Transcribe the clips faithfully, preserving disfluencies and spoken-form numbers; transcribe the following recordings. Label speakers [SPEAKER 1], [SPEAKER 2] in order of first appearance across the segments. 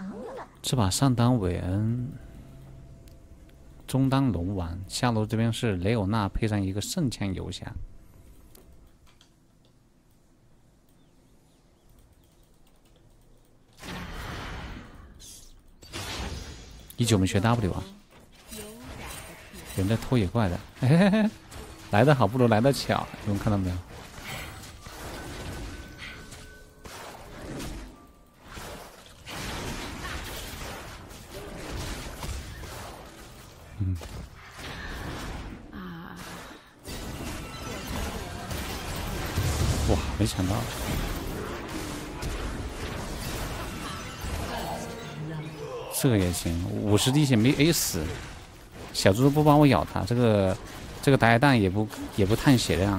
[SPEAKER 1] 这把上单韦恩，中单龙王，下路这边是雷欧娜配上一个圣枪游侠。一九我们学 W 啊，有人在偷野怪的，嘿嘿嘿，来得好不如来得巧，你们看到没有？嗯。哇，没想到。这个也行，五十滴血没 A 死，小猪猪不帮我咬它，这个这个打野蛋也不也不探血量。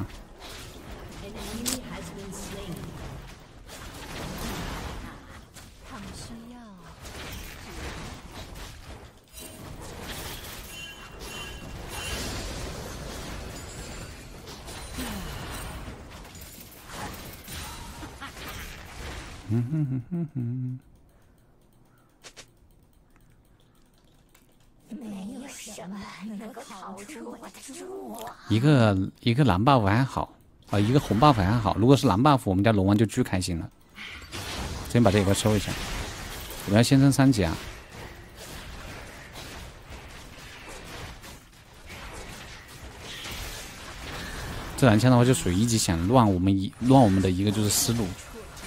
[SPEAKER 1] 嗯哼哼哼哼。没有什么能够逃出我的蛛网。一个一个蓝 buff 还好啊、呃，一个红 buff 还好。如果是蓝 buff， 我们家龙王就巨开心了。先把这个收一下，我们要先升三级啊。这两枪的话就属于一级想乱我们一乱我们的一个就是思路。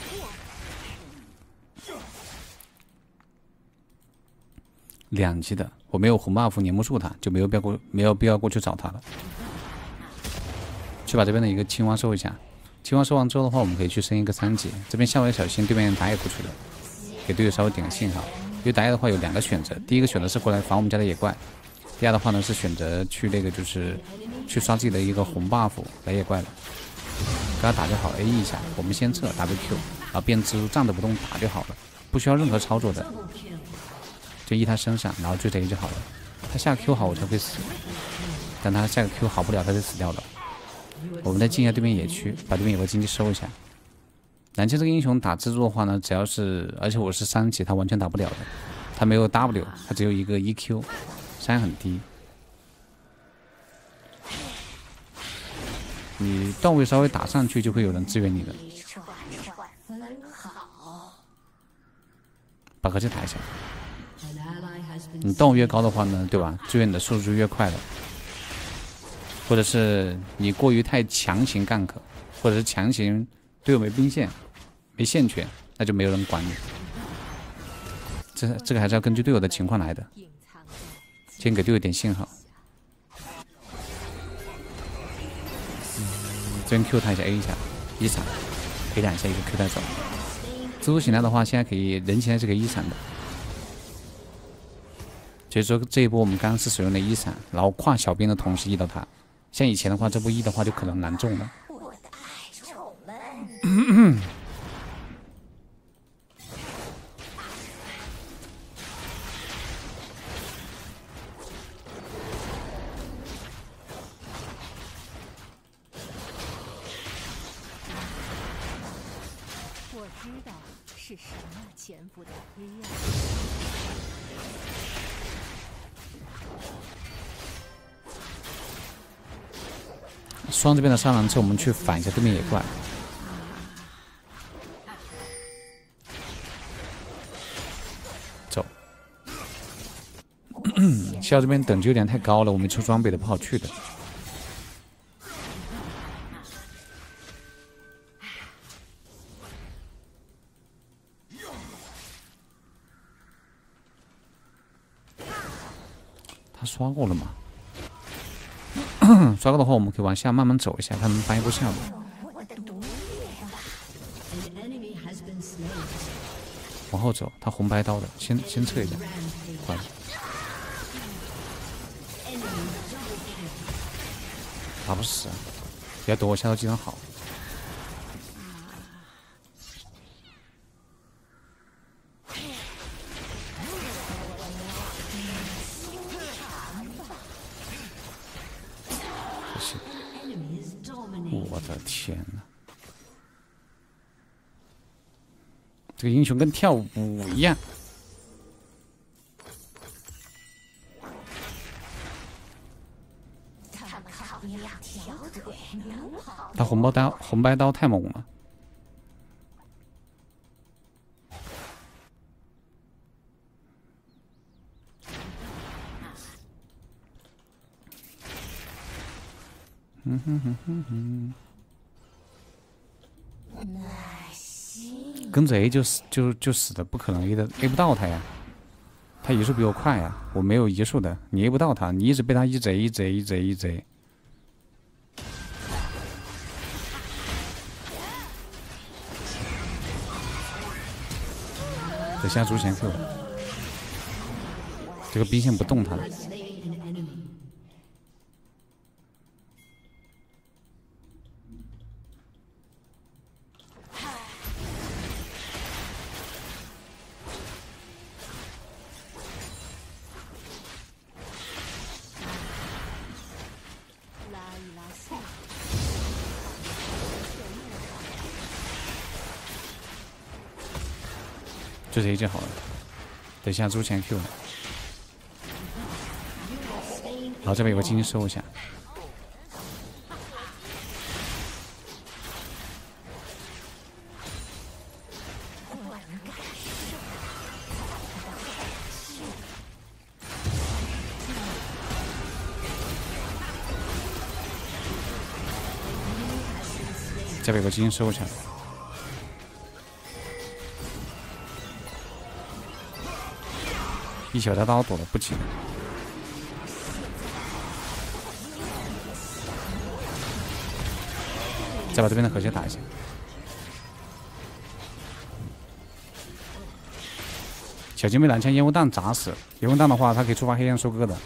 [SPEAKER 1] 两级的，我没有红 buff 黏不住他，就没有必要过没有必要过去找他了。去把这边的一个青蛙收一下，青蛙收完之后的话，我们可以去升一个三级。这边下位小心对面打野过去的，给队友稍微点个信号。因为打野的话有两个选择，第一个选择是过来防我们家的野怪，第二的话呢是选择去那个就是去刷自己的一个红 buff 来野怪了。给他打就好 ，A 一下，我们先撤 W Q， 然后变蜘蛛站着不动打就好了，不需要任何操作的。就依他身上，然后追着 A 就好了。他下 Q 好我才会死，但他下个 Q 好不了他就死掉了。我们再进一下对面野区，把对面有个经济收一下。蓝切这个英雄打蜘蛛的话呢，只要是而且我是三级，他完全打不了的。他没有 W， 他只有一个 E Q， 伤害很低。你段位稍微打上去，就会有人支援你的。把合击打一下。你段位越高的话呢，对吧？支援你的速度就越快了。或者是你过于太强行gank，或者是强行队友没兵线、没线权，那就没有人管你。这这个还是要根据队友的情况来的。先给队友点信号。嗯，这边 Q 他一下 ，A 一下，一闪 ，A 两下一个 Q 带走。蜘蛛醒来的话，现在可以人起来是可以一闪的。所以说这一波我们刚刚是使用的一闪，然后跨小兵的同时 E 到他。像以前的话，这波 E 的话就可能难中了。我的爱宠们。我知道是什么潜伏在黑暗。双这边的杀狼之后，我们去反一下对面野怪。走。笑这边等级有点太高了，我没出装备的，不好去的。他刷过了吗？刷过的话，我们可以往下慢慢走一下，看能掰过下路。往后走，他红白刀的，先先撤一下，快了。打不死，不要躲我下路技能好。我的天哪！这个英雄跟跳舞一样。 他红包刀红白刀太猛了。嗯哼哼哼哼。跟着 A 就死就就死的，不可能 A 的 A 不到他呀。他移速比我快呀，我没有移速的，你 A 不到他，你一直被他一直 A 一直 A 一直 A 一直 A。等下猪前 Q， 这个兵线不动他了。就这一就好了，等下猪前 Q 了，然后这边有个金收一下，这边有个金收一下。一小大刀躲了不急，再把这边的河蟹打一下。小金被蓝枪烟雾弹砸死，烟雾弹的话，它可以触发黑暗收割的。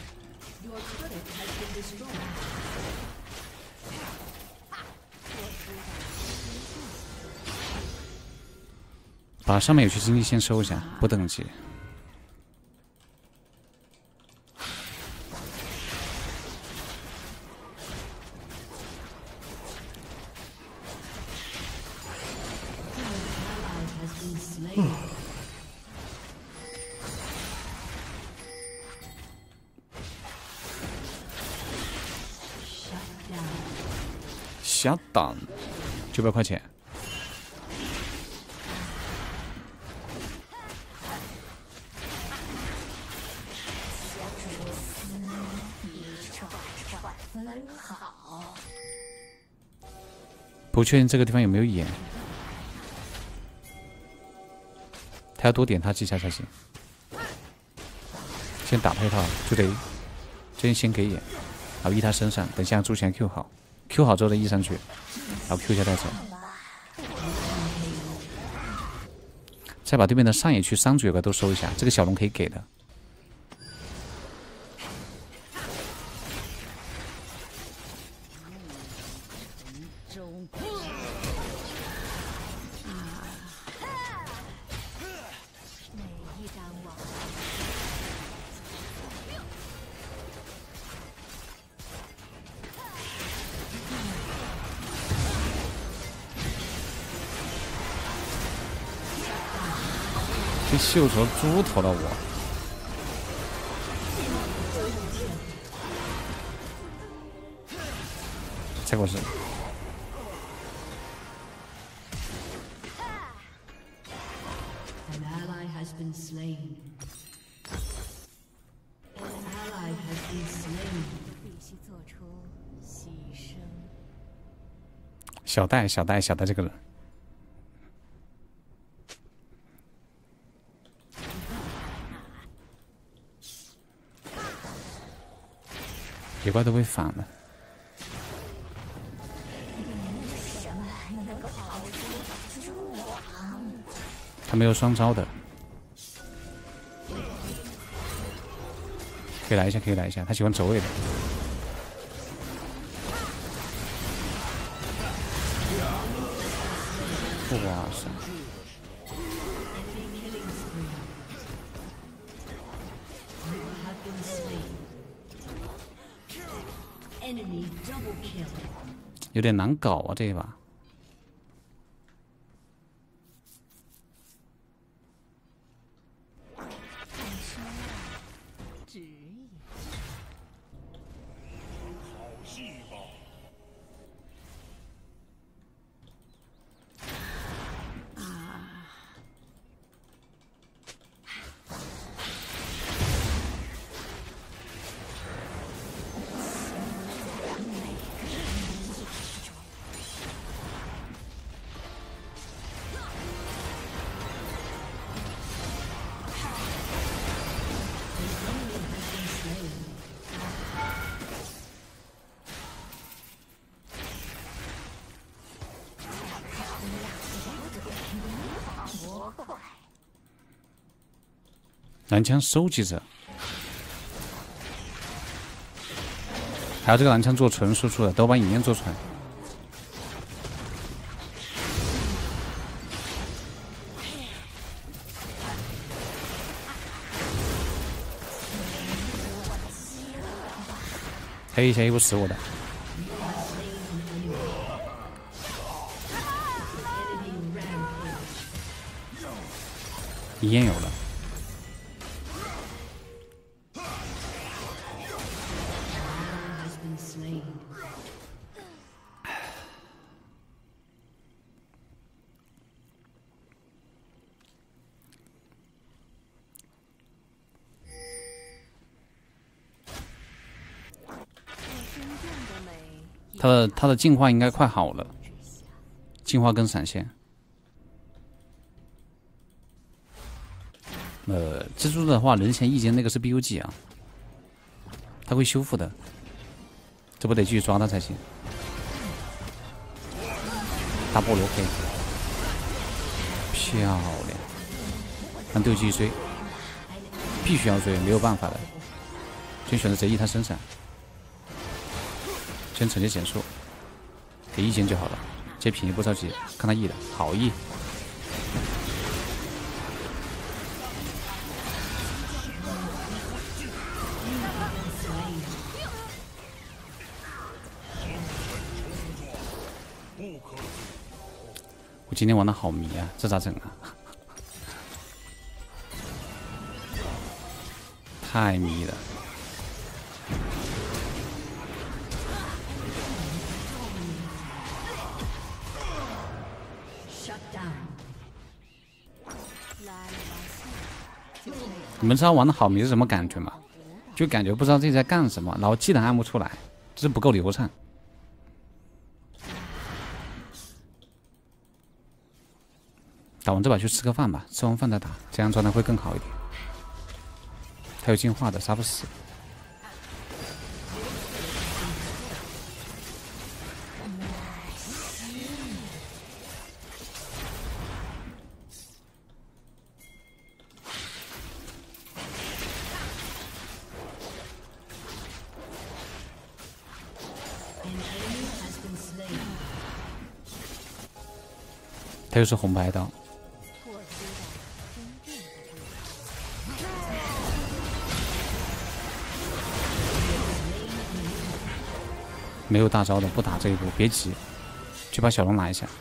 [SPEAKER 1] 把上面有些经济先收一下，不等级。下档九百块钱，不确定这个地方有没有眼，他要多点他几下才行。先打他一套，就得这先给眼，然后 E 他身上，等下猪前 Q 好。Q 好之后再 E 上去，然后 Q 一下带走，再把对面的上野区三组有个都收一下，这个小龙可以给的。秀成猪头了我，再给我是。小戴，小戴，小戴这个人。野怪都被反了，他没有双招的，可以来一下，可以来一下，他喜欢走位的。哇塞！有点难搞啊，这一把。 男枪收集者，还有这个男枪做纯输出的，都把影面做出来。黑一下又不死我的。烟有了。他的他的进化应该快好了，进化跟闪现。呃，蜘蛛的话，人前一间那个是 B U G 啊，他会修复的，这不得继续抓他才行。大菠萝 K， 漂亮，让队友继续追，必须要追，没有办法的，先选择直接 E 他身上。先惩戒减速，给一间就好了。接平不着急，看他 E 的好 E。我今天玩的好迷啊，这咋整啊？太迷了。你们知道玩的好迷是什么感觉吗？就感觉不知道自己在干什么，然后技能按不出来，就是不够流畅。打完这把去吃个饭吧，吃完饭再打，这样状态会更好一点。他有进化的，杀不死。他又是红白刀，没有大招的不打这一步，别急，去把小龙拿一下。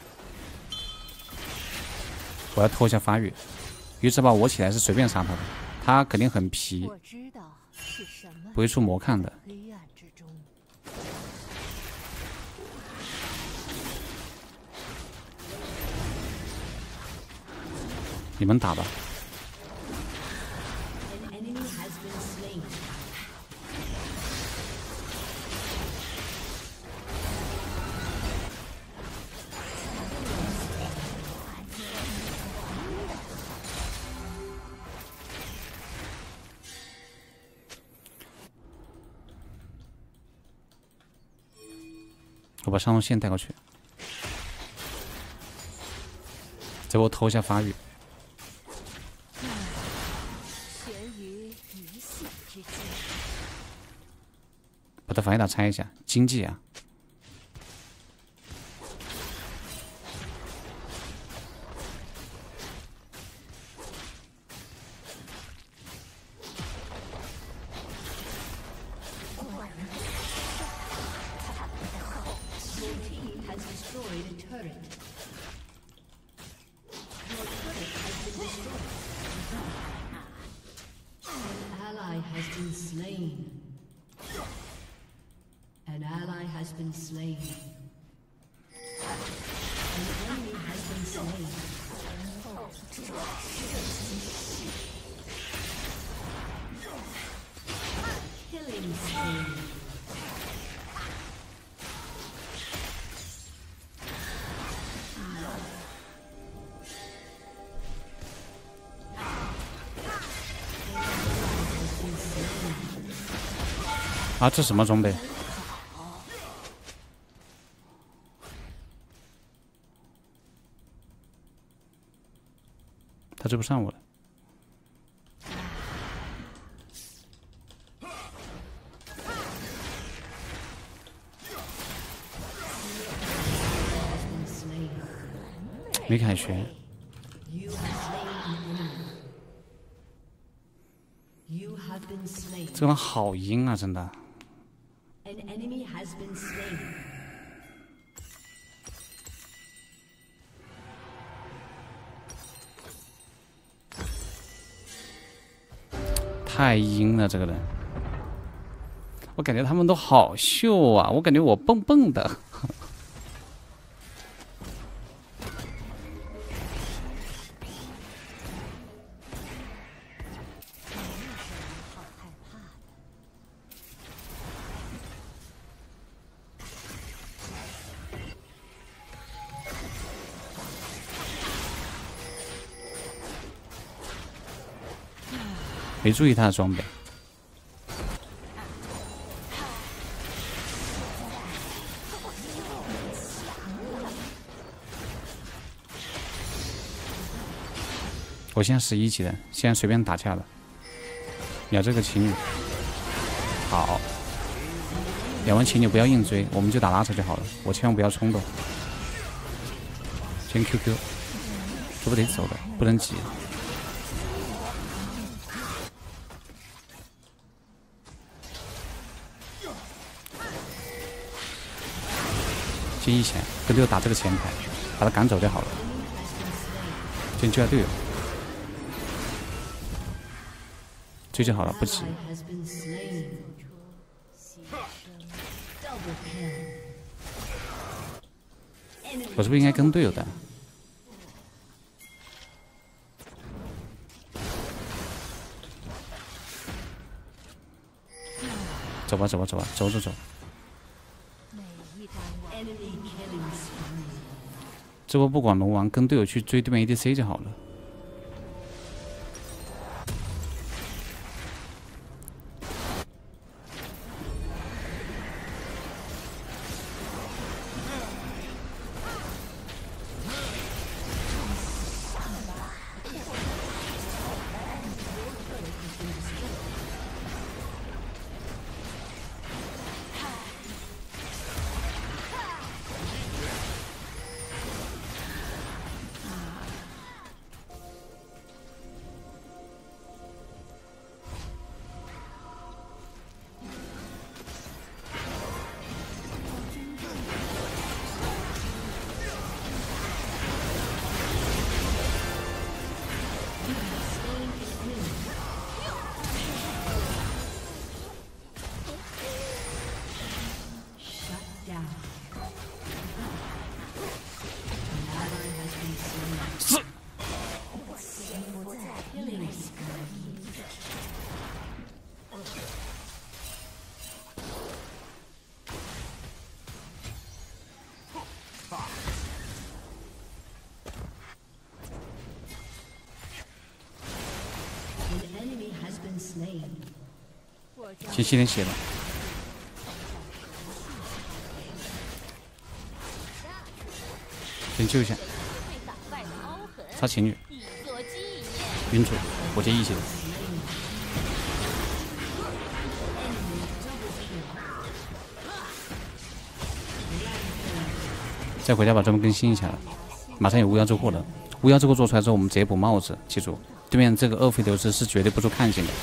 [SPEAKER 1] 我要拖一下发育，因为这把我起来是随便杀他的，他肯定很皮，不会出魔抗的。你们打吧。我把上路线带过去，这波偷一下发育。把他反应打拆一下，经济啊！
[SPEAKER 2] An ally has been slain. An enemy has been slain. Killing spree.
[SPEAKER 1] 啊，这什么装备？他追不上我了。 没凯旋。
[SPEAKER 2] You have slain an enemy. You have been slain.
[SPEAKER 1] 这个人好阴啊，真的。
[SPEAKER 2] An enemy has been slain.
[SPEAKER 1] 太阴了，这个人。我感觉他们都好秀啊，我感觉我蹦蹦的。没注意他的装备，我现在十一级的，现在随便打架了。秒这个情侣，好，秒完情侣不要硬追，我们就打拉扯就好了。我千万不要冲动，先 Q Q， 这不得走的，不能急。 先一前跟队友打这个前排，把他赶走就好了。先救下队友，追就好了，不急。我是不是应该跟队友的？走吧，走吧，走吧，走走走。 这波不管龙王，跟队友去追对面 A D C 就好了。先吸点血了，先救一下。杀情侣，晕住，我接一血。再回家把专门更新一下了，马上有巫妖之祸了。巫妖之祸做出来之后，我们直接补帽子，记住，对面这个二费流失是绝对不出看见的。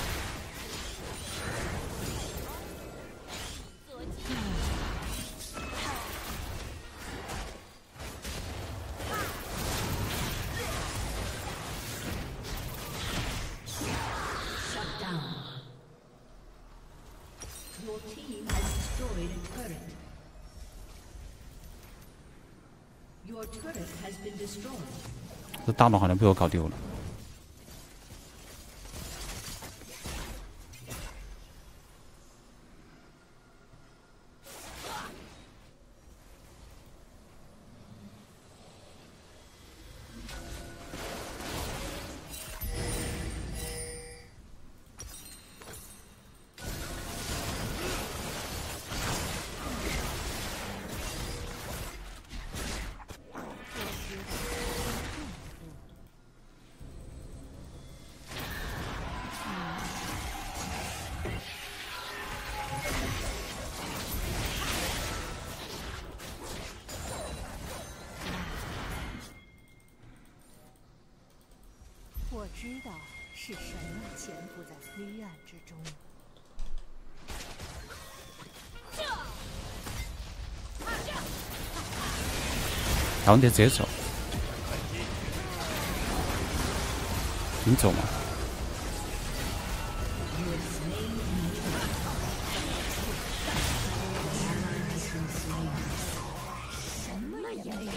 [SPEAKER 1] 这大龙好像被我搞丢了。
[SPEAKER 3] 知道是什么潜伏在黑暗之中。
[SPEAKER 1] 然后你得直接走，你走吗？
[SPEAKER 3] 什么也没有。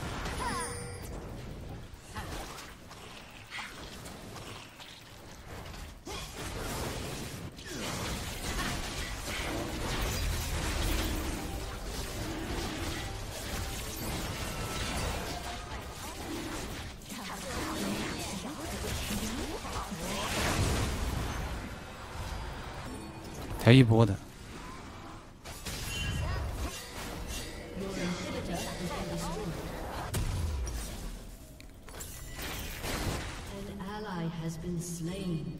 [SPEAKER 1] 还有一波的。
[SPEAKER 2] Has been slain.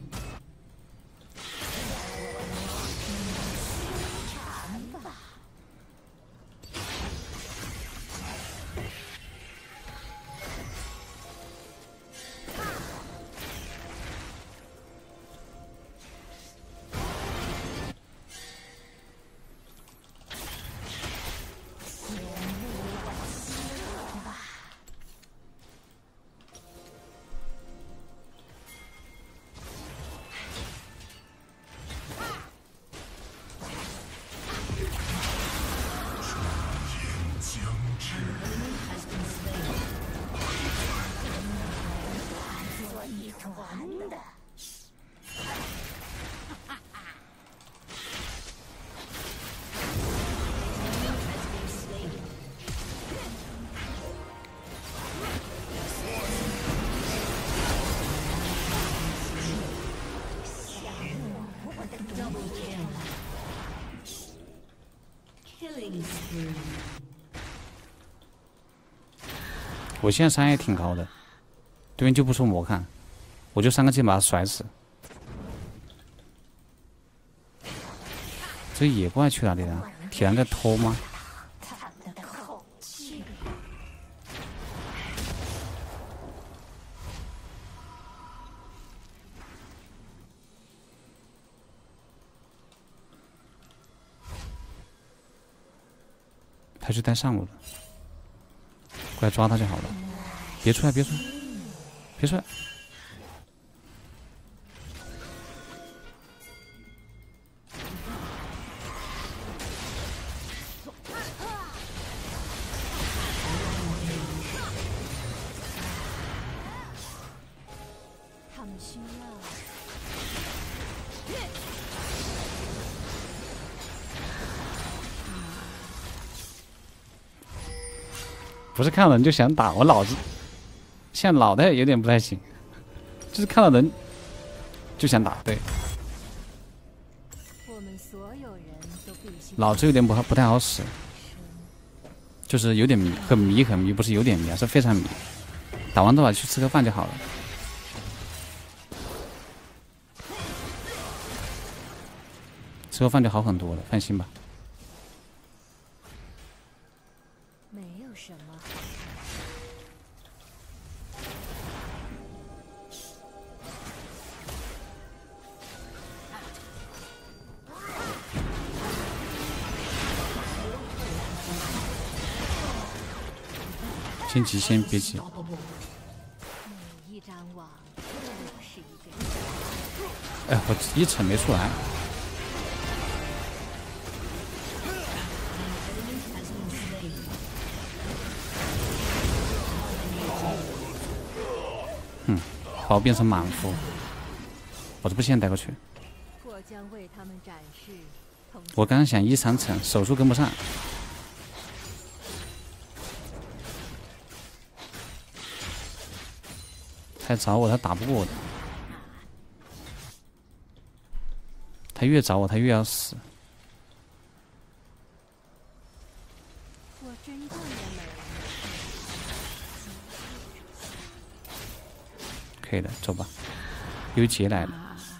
[SPEAKER 1] 我现在伤害也挺高的，对面就不出魔看，我就三个键把他甩死。这野怪去哪里了？铁男在偷吗？他是带上路的。 过来抓他就好了，别出来，别出来，别出来！
[SPEAKER 3] 他们需要。
[SPEAKER 1] 不是看到人就想打，我脑子现在脑袋有点不太行，就是看到人就想打，对，
[SPEAKER 3] 我们所有人都必须
[SPEAKER 1] 脑子有点不好不太好使，就是有点迷，很迷很迷，不是有点迷，是非常迷。打完这把去吃个饭就好了。吃个饭就好很多了，放心吧。
[SPEAKER 3] 没有什么。
[SPEAKER 1] 先急，先别急。
[SPEAKER 3] 每一张网都是一个。
[SPEAKER 1] 哎，我一层没出来。 嗯，把我变成莽夫，我这不现在带过去。
[SPEAKER 3] 我将为他们展示。
[SPEAKER 1] 我刚刚想一三层，手速跟不上。他找我，他打不过我的。他越找我，他越要死。
[SPEAKER 3] 我真正的美。
[SPEAKER 1] 可以的，走吧。有劫来了，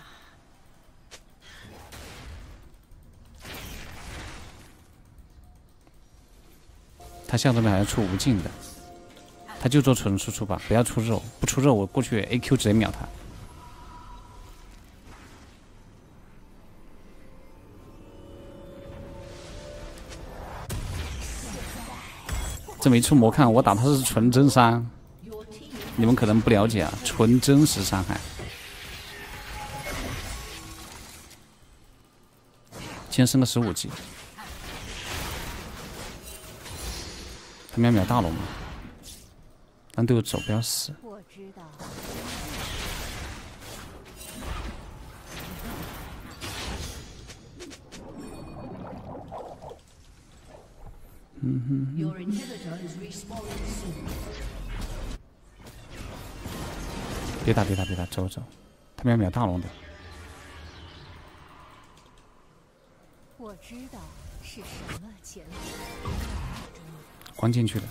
[SPEAKER 1] 他下这边还要出无尽的，他就做纯输出吧，不要出肉，不出肉我过去 A Q 直接秒他。 这么一出魔看，我打他是纯真伤，你们可能不了解啊，纯真实伤害。先升个十五级，他们要秒大龙吗？让队友走，不要死。
[SPEAKER 3] 我知道。
[SPEAKER 1] 嗯哼。
[SPEAKER 2] Your inhibitor is respawning soon.
[SPEAKER 1] 别打别打别打，走走，他们要秒大龙的。
[SPEAKER 3] 我知道是什么前途。
[SPEAKER 1] 关进去的。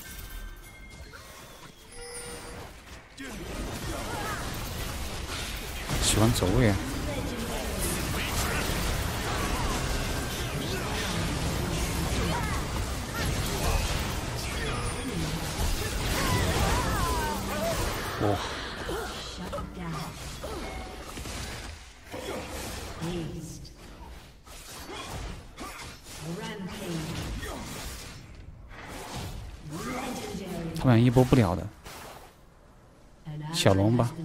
[SPEAKER 1] 喜欢走位啊！哇！ 他们一波不了的，小龙吧。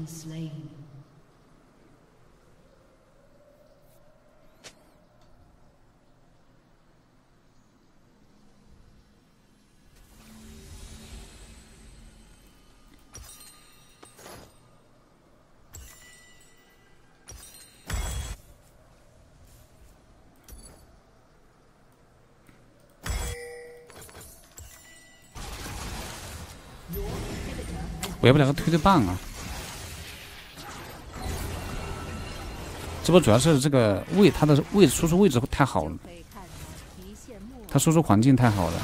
[SPEAKER 1] 我要不了个推推棒啊！这波主要是这个位，它的位置输出位置太好了，它输出环境太好了。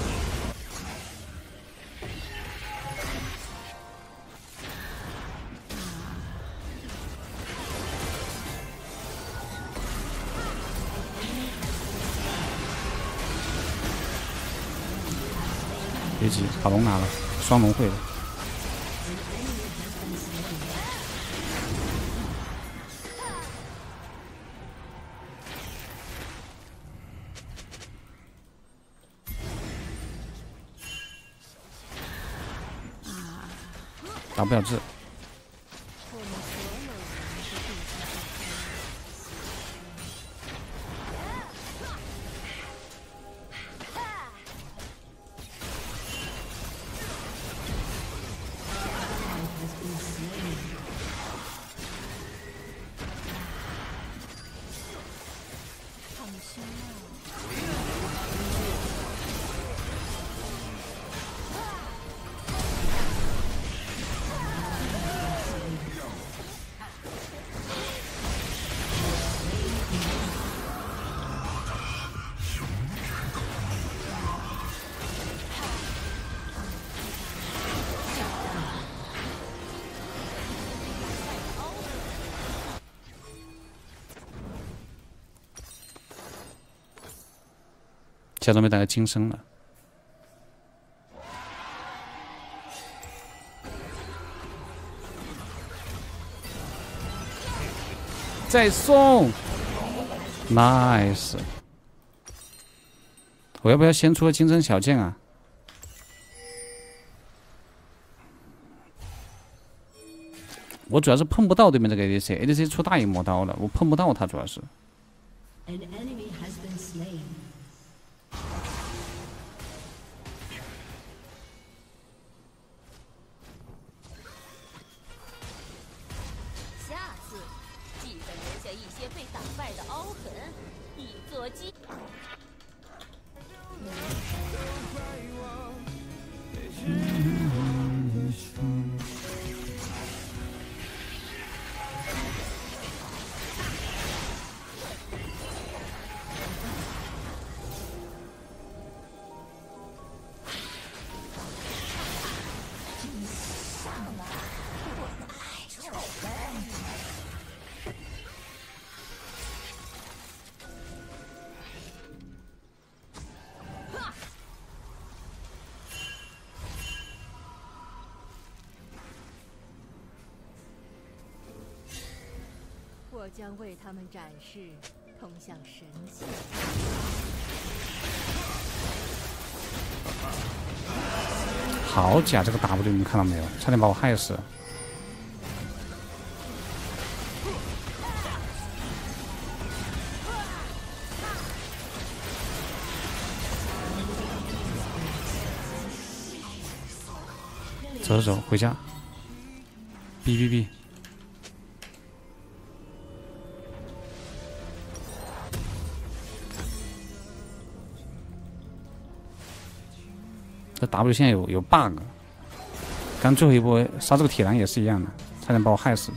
[SPEAKER 1] 别急，把龙拿了，双龙会的。 打不了字。假装被打个金身了，再送 ，nice。我要不要先出个金身小剑啊？我主要是碰不到对面这个 A D C，A D C 出大影魔刀了，我碰不到他主要是。
[SPEAKER 2] An enemy has been slain.
[SPEAKER 3] 下次记得留下一些被打败的凹痕，以作记。我将为他们展示通向神器。
[SPEAKER 1] 好假，这个 W 你们看到没有？差点把我害死。走走走，回家。哔哔哔。这 W 现在有有 bug， 刚最后一波杀这个铁狼也是一样的，差点把我害死。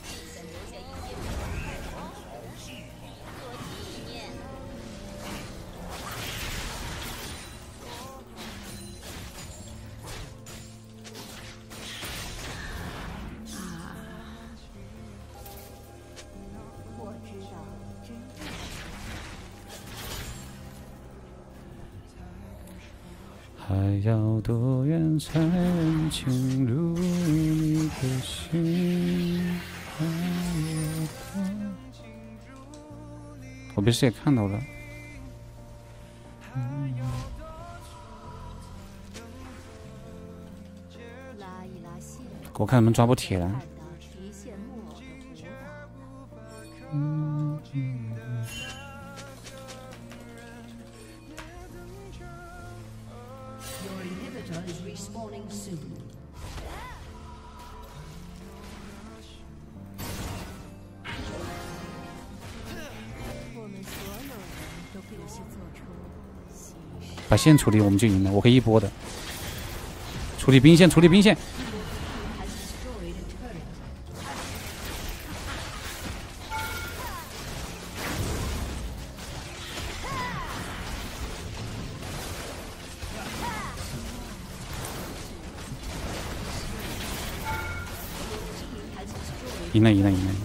[SPEAKER 1] 还要多远才能进入你的心？我被视野看到了。嗯、给我看能不能抓波铁蓝。嗯嗯
[SPEAKER 2] Is respawning soon.
[SPEAKER 1] 把线处理我们就赢了，我可以一波的。处理兵线，处理兵线。赢了，赢了，赢了！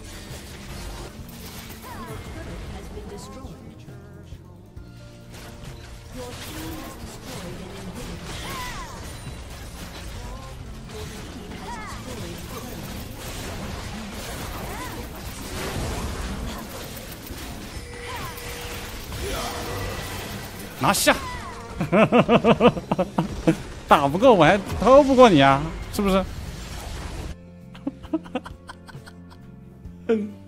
[SPEAKER 1] 拿下！打不过我还偷不过你啊，是不是？嗯。